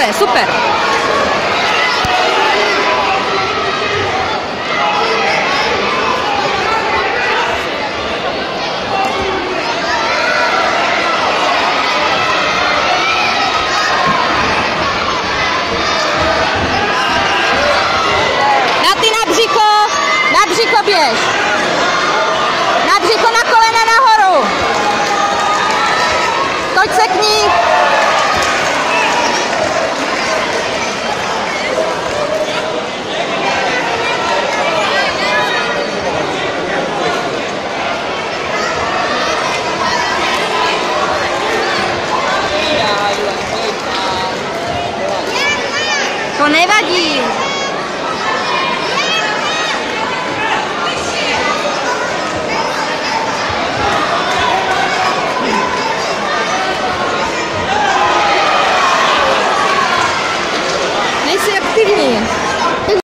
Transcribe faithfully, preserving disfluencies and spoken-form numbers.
je, super. Na ty na břicho, na břicho běž. Na břicho, na kolena nahoru. Toď se k ní. To nevadí.